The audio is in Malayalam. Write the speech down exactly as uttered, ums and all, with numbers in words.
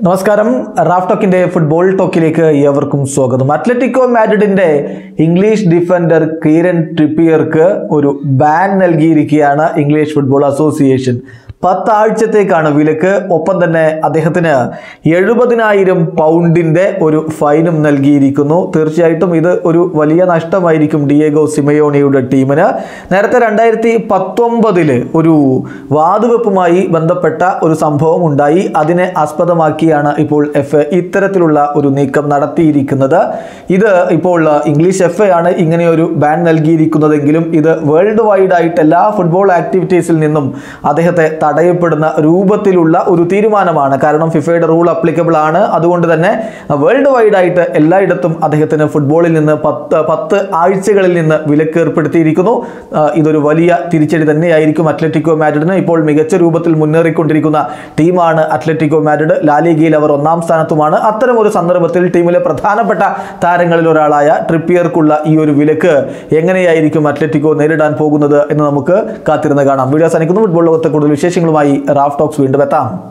നമസ്കാരം, റാഫ് ടോക്കിന്റെ ഫുട്ബോൾ ടോക്കിലേക്ക് ഏവർക്കും സ്വാഗതം. അത്ലറ്റിക്കോ മാഡ്രിഡിന്റെ ഇംഗ്ലീഷ് ഡിഫൻഡർ കീരൻ ട്രിപ്പിയർക്ക് ഒരു ബാൻ നൽകിയിരിക്കുകയാണ് ഇംഗ്ലീഷ് ഫുട്ബോൾ അസോസിയേഷൻ. പത്താഴ്ചത്തേക്കാണ് വിലക്ക്. ഒപ്പം തന്നെ അദ്ദേഹത്തിന് എഴുപതിനായിരം പൗണ്ടിന്റെ ഒരു ഫൈനും നൽകിയിരിക്കുന്നു. തീർച്ചയായിട്ടും ഇത് ഒരു വലിയ നഷ്ടമായിരിക്കും ഡിയേഗോ സിമയോണിയുടെ ടീമിന്. നേരത്തെ രണ്ടായിരത്തി പത്തൊമ്പതില് ഒരു വാതുവെപ്പുമായി ബന്ധപ്പെട്ട ഒരു സംഭവം ഉണ്ടായി. അതിനെ ആസ്പദമാക്കിയാണ് ഇപ്പോൾ എഫ് എ ഇത്തരത്തിലുള്ള ഒരു നീക്കം നടത്തിയിരിക്കുന്നത്. ഇത് ഇപ്പോൾ ഇംഗ്ലീഷ് എഫ് എ ആണ് ഇങ്ങനെയൊരു ബാൻ നൽകിയിരിക്കുന്നതെങ്കിലും ഇത് വേൾഡ് വൈഡ് ആയിട്ട് എല്ലാ ഫുട്ബോൾ ആക്ടിവിറ്റീസിൽ നിന്നും അദ്ദേഹത്തെ തടയപ്പെടുന്ന രൂപത്തിലുള്ള ഒരു തീരുമാനമാണ്. കാരണം ഫിഫയുടെ റൂൾ അപ്ലിക്കബിൾ ആണ്. അതുകൊണ്ട് തന്നെ വേൾഡ് വൈഡ് ആയിട്ട് എല്ലായിടത്തും അദ്ദേഹത്തിന് ഫുട്ബോളിൽ നിന്ന് പത്ത് പത്ത് ആഴ്ചകളിൽ നിന്ന് വിലക്ക് ഏർപ്പെടുത്തിയിരിക്കുന്നു. ഇതൊരു വലിയ തിരിച്ചടി തന്നെയായിരിക്കും അത്ലറ്റിക്കോ മാഡ്രിഡിന്. ഇപ്പോൾ മികച്ച രൂപത്തിൽ മുന്നേറിക്കൊണ്ടിരിക്കുന്ന ടീമാണ് അത്ലറ്റിക്കോ മാഡ്രിഡ്. ലാലിഗയിൽ അവർ ഒന്നാം സ്ഥാനത്തുമാണ്. അത്തരം ഒരു സന്ദർഭത്തിൽ ടീമിലെ പ്രധാനപ്പെട്ട താരങ്ങളിൽ ഒരാളായ ട്രിപ്പിയർക്കുള്ള ഈ ഒരു വിലക്ക് എങ്ങനെയായിരിക്കും അത്ലറ്റിക്കോ നേരിടാൻ പോകുന്നത് എന്ന് നമുക്ക് കാത്തിരുന്ന് കാണാം. വീഡിയോ അവസാനിക്കുന്നു. ഫുട്ബോൾ ലോകത്തെ കൂടുതൽ വിശേഷങ്ങളുമായി റാഫ് ടോക്സ് വീണ്ടും എത്താം.